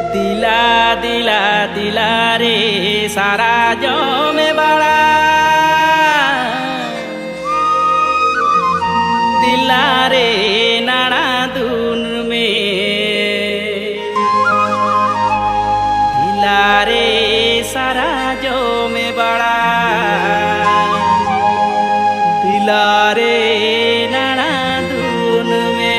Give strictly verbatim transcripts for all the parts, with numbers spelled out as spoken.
दिला दिला दिला रे सारा जो में बड़ा दिला रे नाना दून में दिला रे सारा जो में बड़ा दिला रे नाना दून में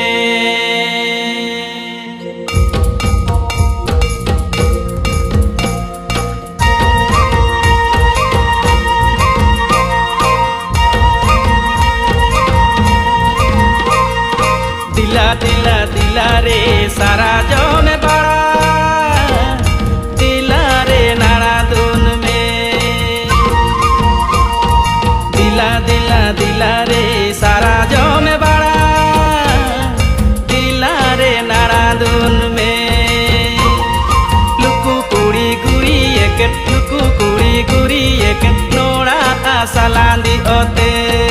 दिला दिला दिला रे सारा जो में बड़ा दिला रे नाना दून में दिला दिला दिला रे सारा जो में बड़ा दिला रे नाना दून में लुकु कुड़ी गुड़ी एक लुकु कुड़ी गुड़ी एक नोड़ा आसलांदी ओते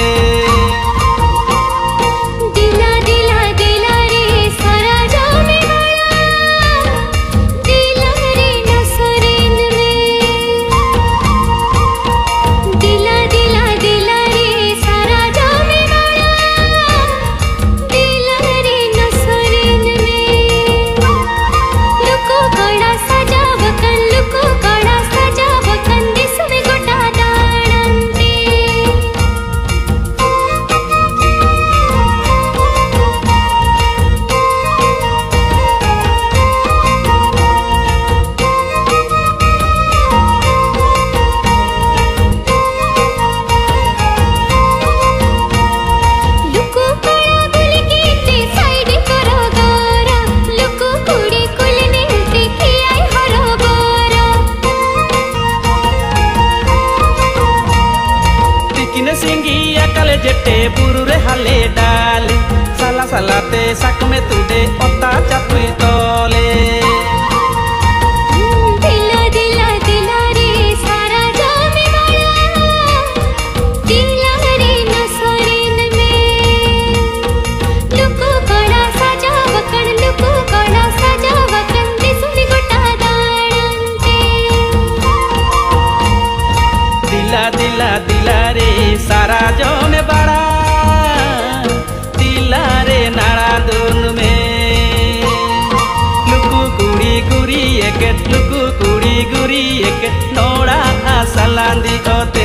जेटे बुरु रे हाले डाले साला सालाते साक में तुडे ओता चापुई तोले दिला दिला दिला रे सारा जो में बड़ा दिला रे नसरीन में लुको कड़ा सजा वकड़ लुको कड़ा सजा वकड़ दिसुनी गोटा दाणंते दिला दिला दिला रे सारा जो में बड़ा दिला रे नाना दून में लुकु कुड़ी गुड़ी एक लुकु कुड़ी गुड़ी एक नोड़ा आसलांदी ओते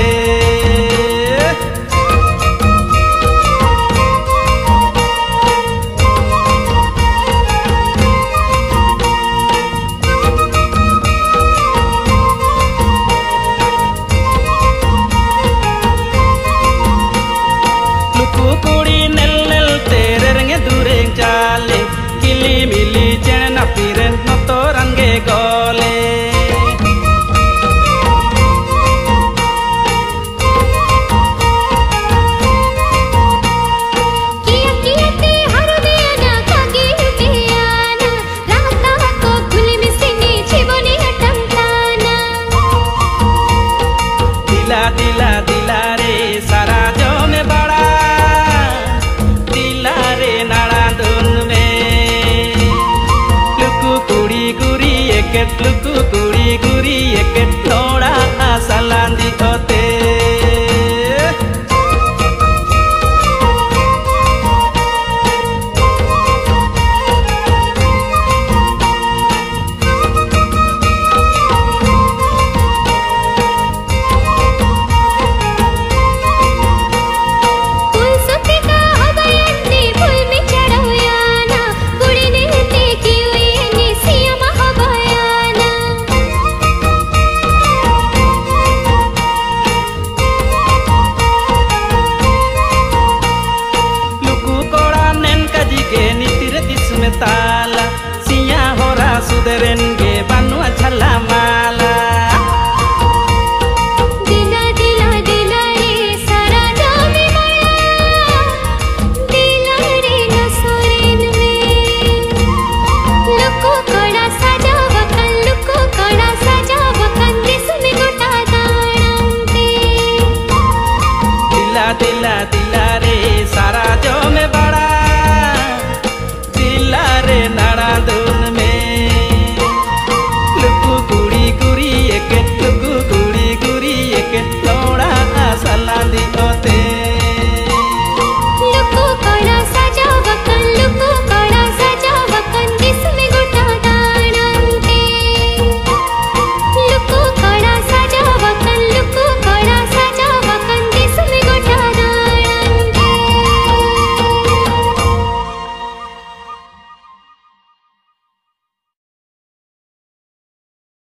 कुड़ी नेल नेल तेरे रंगे दूरे चाले किली मिली चेना पीरे नतो रंगे गोले किया किया ते हर देना कागे पियाना राता को खुली मिसिनी जीवनी टमटाना दिला दिला दिला रे सारा जो में बड़ा लुकु